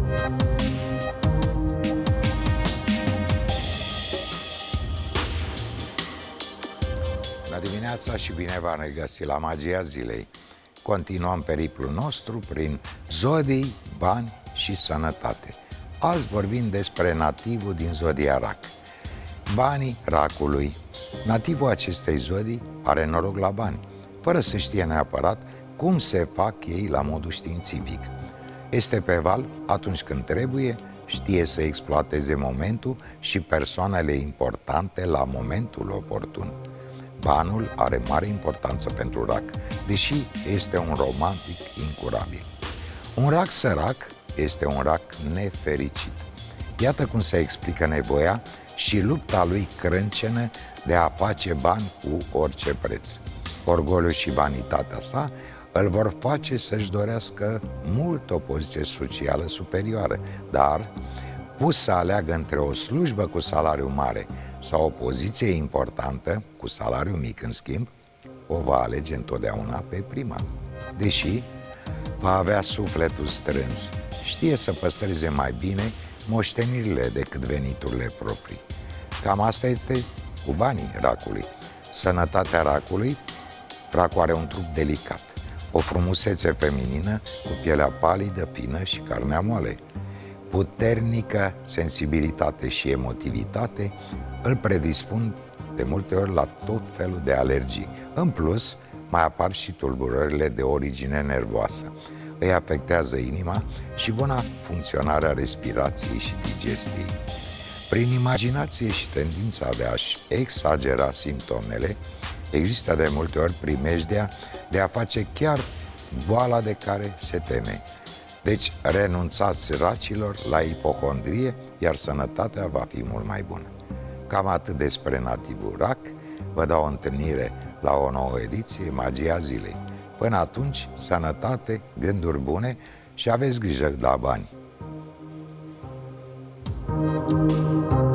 Bună dimineața și bine v-am regăsit la Magia Zilei. Continuăm periplul nostru prin zodii, bani și sănătate. Azi vorbim despre nativul din zodia Rac. Banii Racului. Nativul acestei zodii are noroc la bani, fără să știe neapărat cum se fac ei la modul științific. Este pe val atunci când trebuie, știe să exploateze momentul și persoanele importante la momentul oportun. Banul are mare importanță pentru Rac, deși este un romantic incurabil. Un Rac sărac este un Rac nefericit. Iată cum se explică nevoia și lupta lui crâncenă de a face bani cu orice preț. Orgoliul și vanitatea sa îl vor face să-și dorească mult o poziție socială superioară, dar pus să aleagă între o slujbă cu salariu mare sau o poziție importantă cu salariu mic în schimb, o va alege întotdeauna pe prima. Deși va avea sufletul strâns, știe să păstreze mai bine moștenirile decât veniturile proprii. Cam asta este cu banii Racului. Sănătatea Racului. Racul are un trup delicat, o frumusețe feminină cu pielea palidă, fină și carnea moale. Puternică sensibilitate și emotivitate îl predispun de multe ori la tot felul de alergii. În plus, mai apar și tulburările de origine nervoasă. Îi afectează inima și buna funcționare a respirației și digestiei. Prin imaginație și tendința de a-și exagera simptomele, există de multe ori primejdea de a face chiar boala de care se teme. Deci renunțați racilor la ipohondrie, iar sănătatea va fi mult mai bună. Cam atât despre nativul Rac. Vă dau o întâlnire la o nouă ediție Magia Zilei. Până atunci, sănătate, gânduri bune și aveți grijă la bani.